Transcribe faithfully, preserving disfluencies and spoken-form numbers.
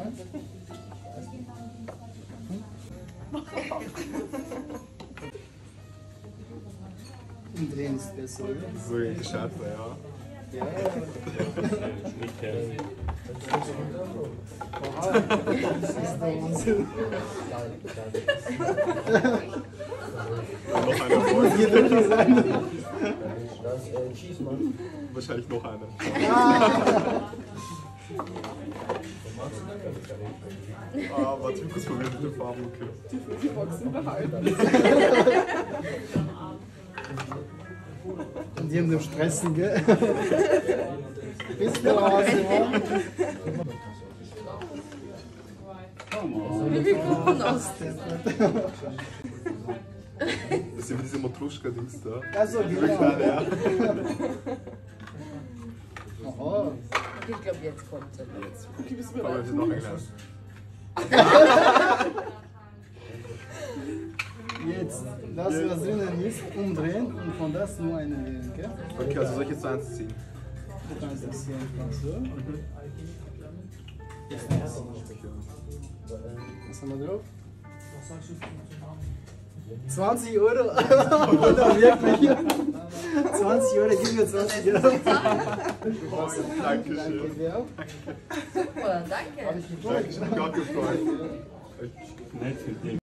Umdrehen ist besser, oder? So geschärfter, ja. Ja. Nicht kennen. Oha, das ist der Wahnsinn. Noch einer vor. Hier wirklich sein. Wahrscheinlich noch einer. Ah, warte, ich kurz verwirrt mit den Farben, okay. Die Boxen behalten. Und die haben den Stressen, gell? Bis wir raus, ja. Wie viel Kuchen aus? Das sind wie diese Matruschka-Dings da. Also, genau. Kleine, ja. Aha. Ich glaube, jetzt kommt er. Jetzt. Okay, bist du Aber bereit? es ist noch ein kleines. Jetzt, das, was drinnen ist, umdrehen und von das nur einen wählen, gell? Okay, also soll ich jetzt eins ziehen? Du kannst das hier einfach so. Was haben wir drauf? zwanzig Euro! Oder wirklich? zwanzig Euro, gib mir zwanzig Euro. Dankeschön. Danke dir auch. Super, danke. Hab ich gefreut. Dankeschön, gar gefreut. Nett mit dir.